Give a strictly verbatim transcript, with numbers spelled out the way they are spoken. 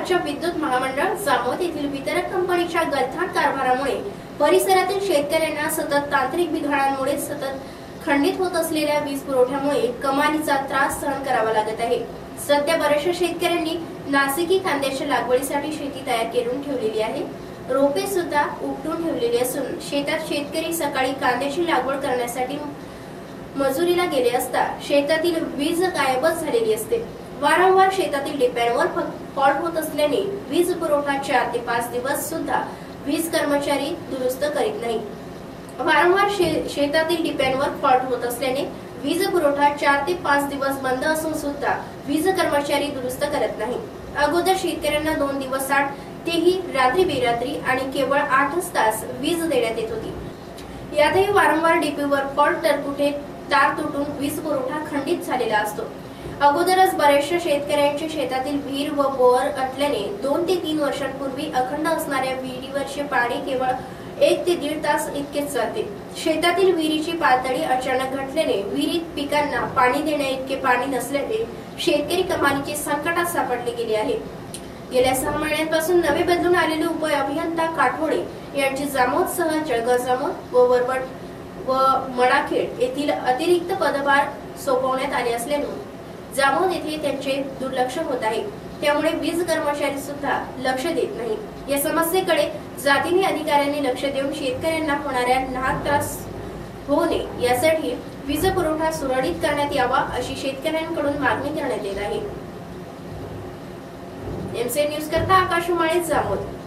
राज्य विद्युत महामंडळ जामोद येथील वितरक कंपनीच्या गलथान कारभारामुळे परिसरातील शेतकऱ्यांना सतत तांत्रिक बिघाडांमुळे सतत खंडित होत असलेल्या वीज पुरवठ्यामुळे कमालीचा त्रास सहन करावा लागत आहे। सध्या बऱ्याचशा शेतकऱ्यांनी नाशिकी कांद्याच्या लागवडीसाठी शेती तयार करून ठेवलेली आहे। रोपे सुद्धा उपटून ठेवलेली असून शेतात शेतकरी सकाळी कांद्याची लागवड करण्यासाठी मजुरीला गेले असता शेतातील वीज गायबच झालेली असते। वारंवार शेतातील डिप्यांवर फॉल्ट होत असल्याने वीज पुरवठा चार ते पाच दिवस सुद्धा वीज कर्मचारी दुरुस्त करीत नाही। वारंवार शे, शेतातील डिप्यांवर फॉल्ट होत असल्याने वीज पुरवठा चार ते पाच दिवस बंद असून सुद्धा वीज कर्मचारी दुरुस्त करत नाही। अगोदर शेतकऱ्यांना दोन दिवस आड तेही रात्री बेरात्री आणि केवळ आठच तास वीज देण्यात येत होती। यातही वारंवार डीपीवर फॉल्ट तर कुठे तार तुटून वीज पुरवठा खंडित झालेला असतो। अगोदरच बऱ्याचशा शेतकऱ्यांच्या शेतातील विहीर व बोअर अटल्याने दोन ते तीन वर्षांपूर्वी अखंड असणाऱ्या विहिरीवरचे पाणी केवळ एक ते दीड तास इतकेच जाते। शेतातील विहिरीची पातळी अचानक घटल्याने विहिरीत पिकांना पाणी देण्या इतके पाणी नसल्याने शेतकरी कमालीचे संकटात सापडले गेले आहे। गेल्या सहा महिन्यांपासून नवे बदलून आलेले उप अभियंता काठोडे यांची जामोदसह जळगाव जामोद व वरवड व मडाखेड येथील अतिरिक्त पदभार सोपवण्यात आले असल्याने जामोद येथे त्यांचे दुर्लक्ष होत आहे। त्यामुळे वीज कर्मचारी सुद्धा लक्ष देत नाही। या समस्येकडे जातीने अधिकाऱ्यांनी लक्ष देऊन शेतकऱ्यांना होणाऱ्या नाहक त्रास होऊ नये यासाठी वीज पुरवठा सुरळीत करण्यात यावा अशी शेतकऱ्यांकडून मागणी करण्यात येत आहे। एमसी न्यूज करता आकाश उमाळे जामोद।